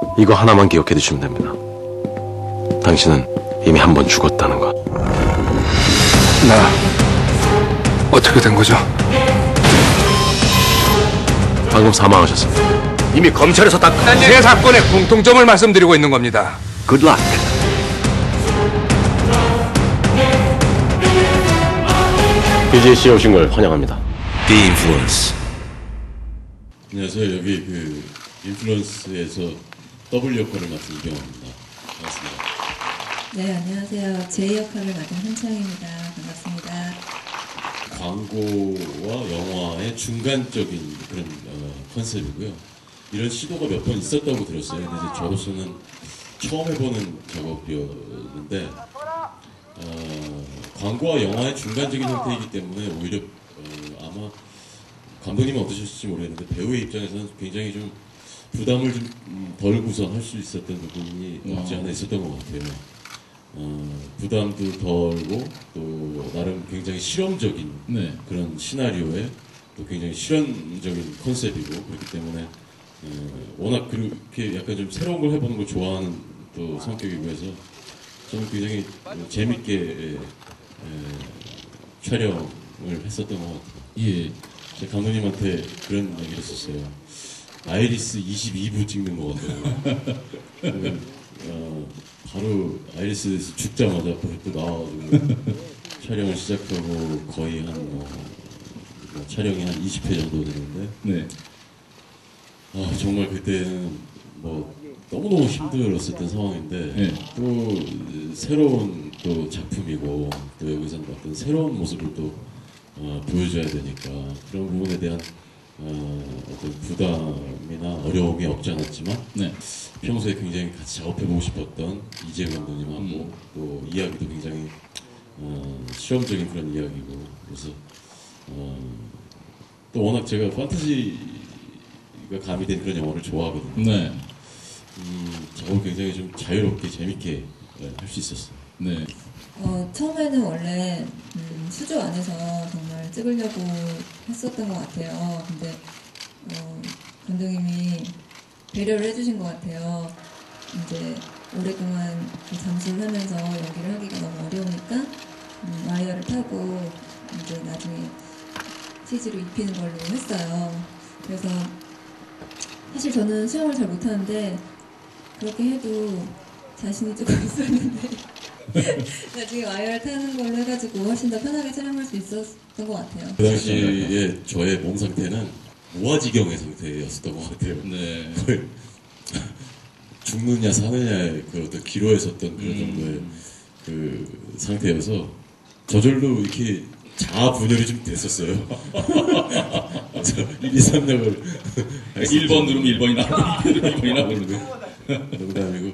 이거 하나만 기억해 두시면 됩니다. 당신은 이미 한 번 죽었다는 거. 나 어떻게 된 거죠? 방금 사망하셨습니다. 이미 검찰에서 다 끝난 제 사건의 공통점을 말씀드리고 있는 겁니다. Good luck. BJ 씨에 오신 걸 환영합니다. The Influence. 안녕하세요. 여기 그 인플루언스에서 더블 역할을 맡은 이병헌입니다. 반갑습니다. 네, 안녕하세요. 제 역할을 맡은 한창입니다. 반갑습니다. 광고와 영화의 중간적인 그런 컨셉이고요. 이런 시도가 몇 번 있었다고 들었어요. 근데 이제 저로서는 처음 해보는 작업이었는데 광고와 영화의 중간적인 형태이기 때문에 오히려 아마 감독님은 어떠셨을지 모르겠는데 배우의 입장에서는 굉장히 좀 부담을 좀 덜고선 할 수 있었던 부분이 없지 않아 있었던 것 같아요. 부담도 덜고 또 나름 굉장히 실험적인 그런 시나리오에 또 굉장히 실험적인 컨셉이고 그렇기 때문에 워낙 그렇게 약간 좀 새로운 걸 해보는 걸 좋아하는 또 성격이고 해서 저는 굉장히 재밌게 촬영을 했었던 것 같아요. 예. 제 감독님한테 그런 얘기를 했었어요. 아이리스 22부 찍는 것 같아요. 바로 아이리스에서 죽자마자 또 나와가지고 촬영을 시작하고 거의 한 촬영이 한 20회 정도 되는데 네. 정말 그때는 너무너무 힘들었었던 상황인데 네. 또 새로운 또 작품이고 또 여기서는 어떤 새로운 모습을 또 보여줘야 되니까 그런 부분에 대한 어떤 부담이나 어려움이 없지 않았지만 네. 평소에 굉장히 같이 작업해보고 싶었던 이재용 감독님하고 또 이야기도 굉장히 실험적인 그런 이야기고 그래서 또 워낙 제가 판타지가 가미된 그런 영화를 좋아하거든요. 네. 작업을 굉장히 좀 자유롭게 재밌게 할 수 있었어요. 네. 처음에는 원래 수조 안에서 정말 찍으려고 했었던 것 같아요. 근데 감독님이 배려를 해주신 것 같아요. 이제 오랫동안 잠수를 하면서 연기를 하기가 너무 어려우니까 와이어를 타고 이제 나중에 CG로 입히는 걸로 했어요. 그래서 사실 저는 수영을 잘 못하는데 그렇게 해도 자신이 조금 있었는데 나중에 와이어를 타는 걸로 해가지고 훨씬 더 편하게 촬영할 수 있었던 것 같아요. 그 당시에 저의 몸 상태는 무아지경의 상태였었던 것 같아요. 네. 거의 죽느냐 사느냐의 그 어떤 기로에 섰던 그런 정도의 그 상태여서 저절로 이렇게 자아 분열이 좀 됐었어요. 1, 2, 3력을 1번 누르면 1번이 나오고 2번 누르면 2번이 나오고 농담이고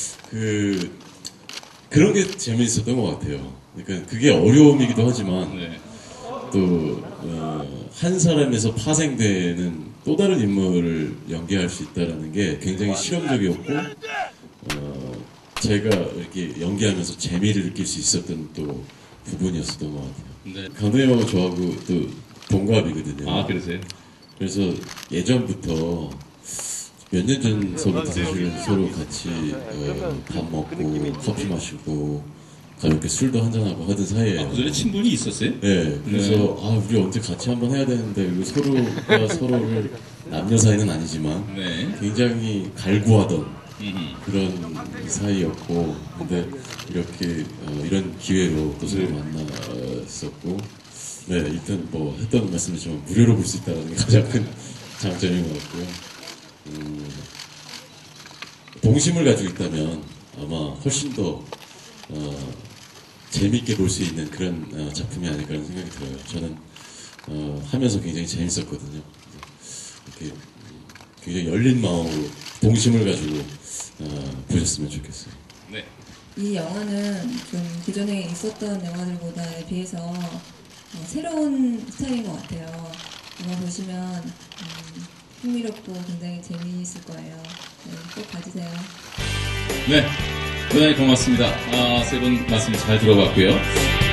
그런 게 재미있었던 것 같아요. 그러니까 그게 어려움이기도 하지만 네. 또 한 사람에서 파생되는 또 다른 인물을 연기할 수 있다는 게 굉장히 실험적이었고 제가 이렇게 연기하면서 재미를 느낄 수 있었던 또 부분이었었던 것 같아요. 네. 감독님하고 저하고 또 동갑이거든요. 아, 그러세요? 그래서 예전부터 몇 년 전서부터 사실은 서로 같이 밥 먹고 커피 마시고 가볍게 술도 한잔하고 하던 사이에요. 그 전에 친분이 있었어요? 네. 그래서 우리 언제 같이 한번 해야 되는데 그리고 서로가 서로를 남녀 사이는 아니지만 굉장히 갈구하던 그런 사이였고 근데 이렇게 이런 기회로 또 서로 만났었고 네 일단 했던 말씀이지만 무료로 볼 수 있다는 게 가장 큰 장점인 것 같고요. 동심을 가지고 있다면 아마 훨씬 더 재밌게 볼 수 있는 그런 작품이 아닐까라는 생각이 들어요. 저는 하면서 굉장히 재밌었거든요. 이렇게 굉장히 열린 마음으로 동심을 가지고 보셨으면 좋겠어요. 네. 이 영화는 좀 기존에 있었던 영화들보다에 비해서 새로운 스타일인 것 같아요. 영화 보시면 흥미롭고 굉장히 재미있을 거예요. 네, 꼭 봐주세요. 네. 대단히 고맙습니다. 세 분 말씀 잘 들어봤고요.